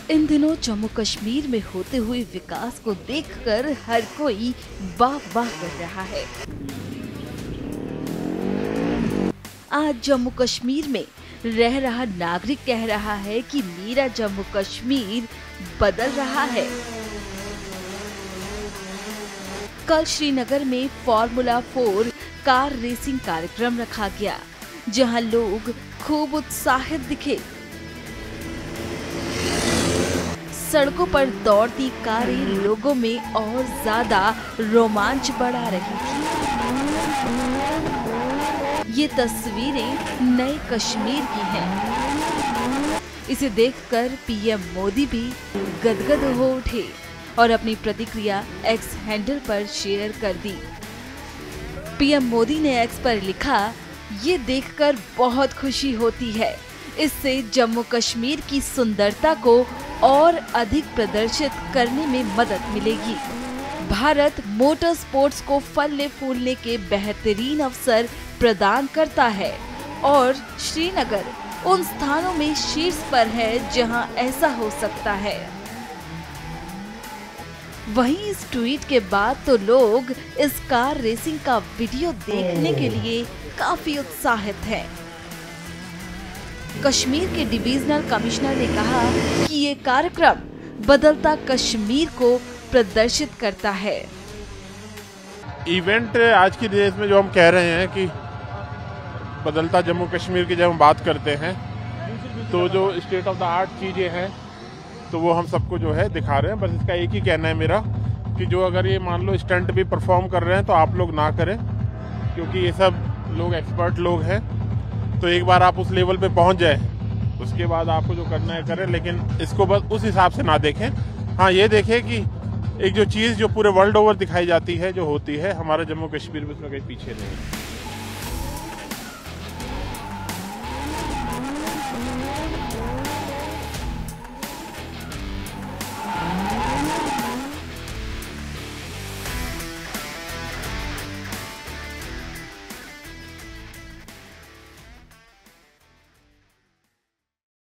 इन दिनों जम्मू कश्मीर में होते हुए विकास को देखकर हर कोई वाह वाह कर रहा है। आज जम्मू कश्मीर में रह रहा नागरिक कह रहा है कि मेरा जम्मू कश्मीर बदल रहा है। कल श्रीनगर में फॉर्मूला 4 कार रेसिंग कार्यक्रम रखा गया, जहां लोग खूब उत्साहित दिखे। सड़कों पर दौड़ती कारें लोगों में और ज्यादा रोमांच बढ़ा रही थी। ये तस्वीरें नए कश्मीर की हैं। इसे देखकर पीएम मोदी भी गदगद हो उठे और अपनी प्रतिक्रिया एक्स हैंडल पर शेयर कर दी। पीएम मोदी ने एक्स पर लिखा, ये देखकर बहुत खुशी होती है। इससे जम्मू कश्मीर की सुंदरता को और अधिक प्रदर्शित करने में मदद मिलेगी। भारत मोटर स्पोर्ट्स को फलने फूलने के बेहतरीन अवसर प्रदान करता है और श्रीनगर उन स्थानों में शीर्ष पर है जहां ऐसा हो सकता है। वहीं इस ट्वीट के बाद तो लोग इस कार रेसिंग का वीडियो देखने के लिए काफी उत्साहित हैं। कश्मीर के डिविजनल कमिश्नर ने कहा कि ये कार्यक्रम बदलता कश्मीर को प्रदर्शित करता है। इवेंट आज की डेट में जो हम कह रहे हैं कि बदलता जम्मू कश्मीर की जब हम बात करते हैं तो जो स्टेट ऑफ द आर्ट चीजें हैं तो वो हम सबको जो है दिखा रहे हैं। बस इसका एक ही कहना है मेरा कि जो अगर ये मान लो स्टंट भी परफॉर्म कर रहे हैं तो आप लोग ना करें, क्योंकि ये सब लोग एक्सपर्ट लोग हैं। तो एक बार आप उस लेवल पे पहुंच जाए उसके बाद आपको जो करना है करें, लेकिन इसको बस उस हिसाब से ना देखें। हाँ, ये देखें कि एक जो चीज़ जो पूरे वर्ल्ड ओवर दिखाई जाती है, जो होती है, हमारा जम्मू कश्मीर में उसमें कहीं पीछे नहीं है।